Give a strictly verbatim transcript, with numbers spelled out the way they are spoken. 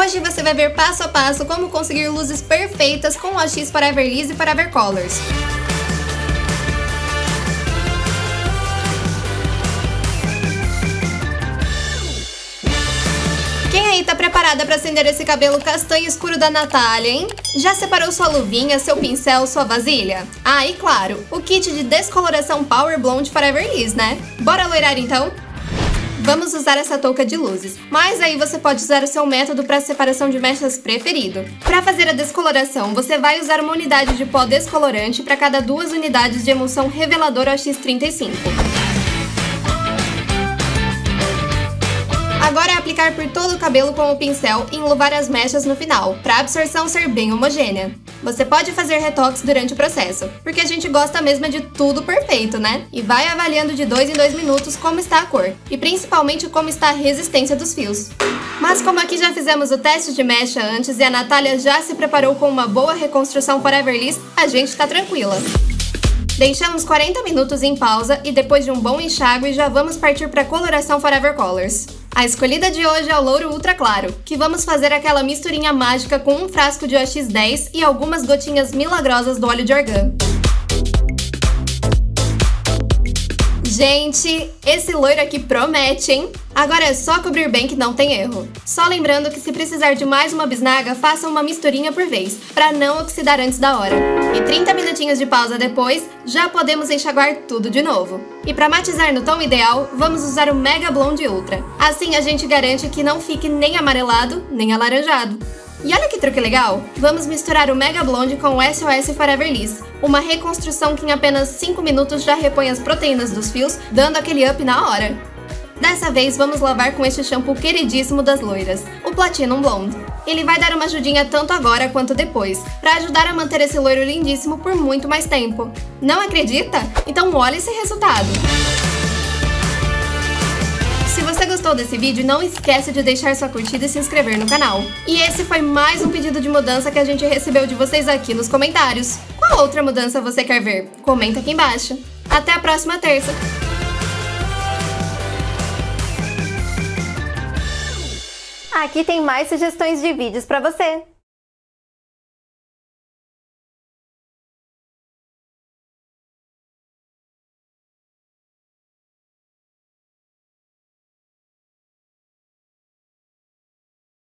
Hoje você vai ver passo a passo como conseguir luzes perfeitas com o A X Forever Liss e Forever Colors. Quem aí tá preparada para acender esse cabelo castanho escuro da Natália, hein? Já separou sua luvinha, seu pincel, sua vasilha? Ah, e claro, o kit de descoloração Power Blonde Forever Liss, né? Bora loirar então? Vamos usar essa touca de luzes, mas aí você pode usar o seu método para separação de mechas preferido. Para fazer a descoloração, você vai usar uma unidade de pó descolorante para cada duas unidades de emulsão revelador A X trinta e cinco. Agora é aplicar por todo o cabelo com o pincel e enluvar as mechas no final, para a absorção ser bem homogênea. Você pode fazer retoques durante o processo, porque a gente gosta mesmo de tudo perfeito, né? E vai avaliando de dois em dois minutos como está a cor, e principalmente como está a resistência dos fios. Mas como aqui já fizemos o teste de mecha antes e a Natália já se preparou com uma boa reconstrução Forever Liss, a gente tá tranquila. Deixamos quarenta minutos em pausa e depois de um bom enxágue já vamos partir para a coloração Forever Colors. A escolhida de hoje é o louro ultra claro, que vamos fazer aquela misturinha mágica com um frasco de A X dez e algumas gotinhas milagrosas do óleo de argan. Gente, esse loiro aqui promete, hein? Agora é só cobrir bem que não tem erro. Só lembrando que se precisar de mais uma bisnaga, faça uma misturinha por vez, para não oxidar antes da hora. E trinta minutinhos de pausa depois, já podemos enxaguar tudo de novo. E para matizar no tom ideal, vamos usar o Mega Blonde Ultra. Assim a gente garante que não fique nem amarelado, nem alaranjado. E olha que truque legal! Vamos misturar o Mega Blonde com o S O S Forever Liss, uma reconstrução que em apenas cinco minutos já repõe as proteínas dos fios, dando aquele up na hora. Dessa vez vamos lavar com este shampoo queridíssimo das loiras, o Platinum Blonde. Ele vai dar uma ajudinha tanto agora quanto depois, para ajudar a manter esse loiro lindíssimo por muito mais tempo. Não acredita? Então olha esse resultado! Se você gostou desse vídeo, não esquece de deixar sua curtida e se inscrever no canal. E esse foi mais um pedido de mudança que a gente recebeu de vocês aqui nos comentários. Qual outra mudança você quer ver? Comenta aqui embaixo. Até a próxima terça! Aqui tem mais sugestões de vídeos pra você!